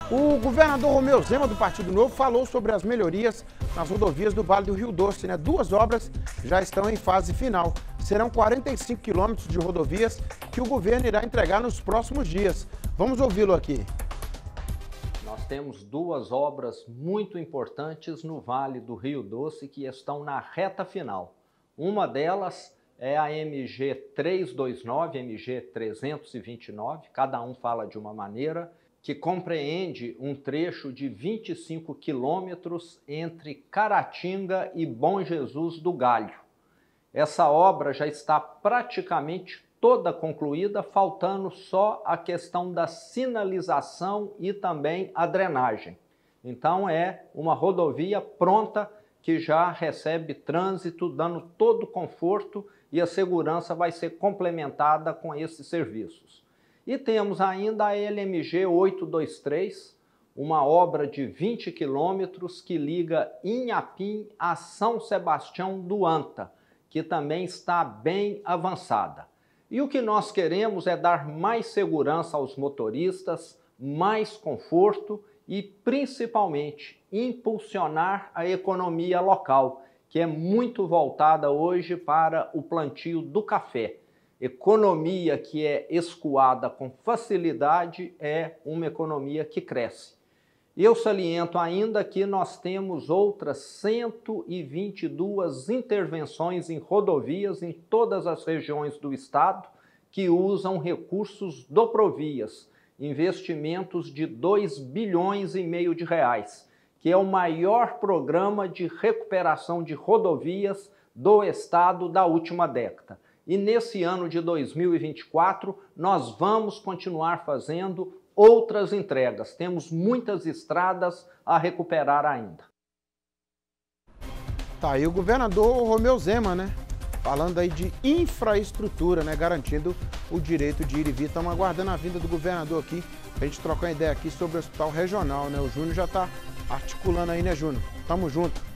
O governador Romeu Zema, do Partido Novo, falou sobre as melhorias nas rodovias do Vale do Rio Doce, né? Duas obras já estão em fase final. Serão 45 quilômetros de rodovias que o governo irá entregar nos próximos dias. Vamos ouvi-lo aqui. Nós temos duas obras muito importantes no Vale do Rio Doce que estão na reta final. Uma delas é a MG 329, MG 329, cada um fala de uma maneira, que compreende um trecho de 25 quilômetros entre Caratinga e Bom Jesus do Galho. Essa obra já está praticamente toda concluída, faltando só a questão da sinalização e também a drenagem. Então é uma rodovia pronta que já recebe trânsito, dando todo o conforto, e a segurança vai ser complementada com esses serviços. E temos ainda a LMG 823, uma obra de 20 quilômetros que liga Inhapim a São Sebastião do Anta, que também está bem avançada. E o que nós queremos é dar mais segurança aos motoristas, mais conforto e, principalmente, impulsionar a economia local, que é muito voltada hoje para o plantio do café. Economia que é escoada com facilidade é uma economia que cresce. E eu saliento ainda que nós temos outras 122 intervenções em rodovias em todas as regiões do estado que usam recursos do Provias, investimentos de 2,5 bilhões de reais, que é o maior programa de recuperação de rodovias do estado da última década. E nesse ano de 2024, nós vamos continuar fazendo outras entregas. Temos muitas estradas a recuperar ainda. Tá aí o governador Romeu Zema, né? Falando aí de infraestrutura, né? Garantindo o direito de ir e vir. Estamos aguardando a vinda do governador aqui, pra gente trocar uma ideia aqui sobre o hospital regional, né? O Júnior já tá articulando aí, né, Júnior? Tamo junto.